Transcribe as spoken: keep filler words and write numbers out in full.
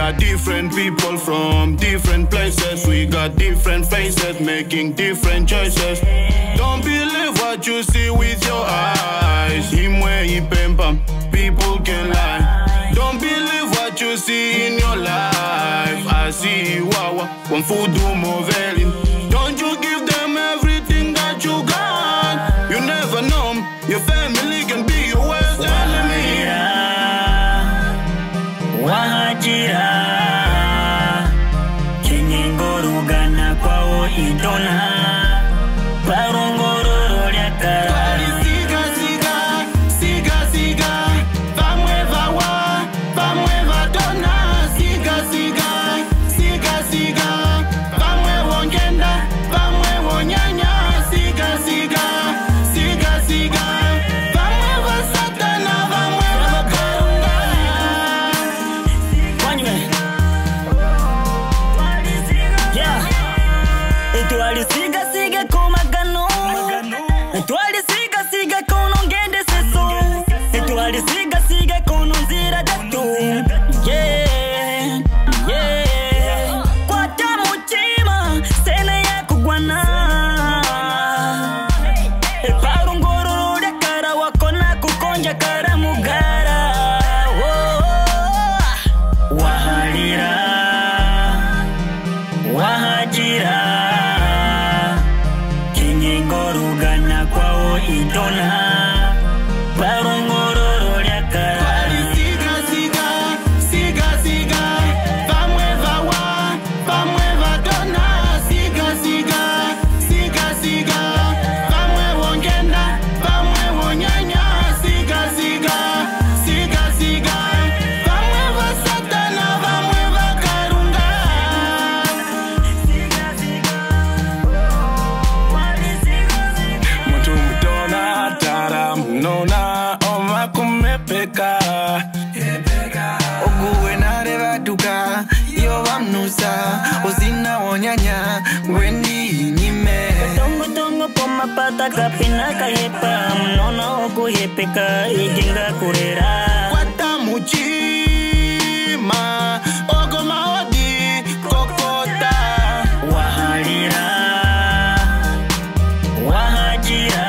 are different people from different places. We got different faces, making different choices. Don't believe what you see with your eyes. Him where he pempa, people can lie. Don't believe what you see in your life. I see wawa, one food do more value. Don't you give them everything that you got. You never know, your family can be your worst enemy. Wahajira Kinyengorugana kwao idona Barongororo lyakara Twali siga siga, siga siga Vamwe vawa, vamwe vadona Siga siga, siga siga Vamwe wongenda, vamwe wonyanya Siga siga, siga siga Vamwe vasatana, vamwe vakarunga. Twali siga siga komagano Twali siga siga kono ngende seso Twali siga siga kono nzira datu. Yeah, yeah Kwa tamu chima sene ya kugwana Parungororo ya kara wakona kukonja kara mugara. Wahalira Wahajira Kinyengorugana kwao idona Barongororo lyakara Twali siga siga, siga siga Vamwe vawa, vamwe vadona Siga siga, siga siga Vamwe wongenda, vamwe wonyanya Siga siga, siga siga Vamwe vasatana, vamwe vakarunga. Muntu mtona tara mnona oma kumepeka Oguwe nare vaduka yo vamnusa Ozina wonyanya weni nyime Tongo tongo poma pata kapina kayepa Mnona oku hepeka ijenga kurera Kwata muchima Ogo maodi kokota. Wahalira Wahajira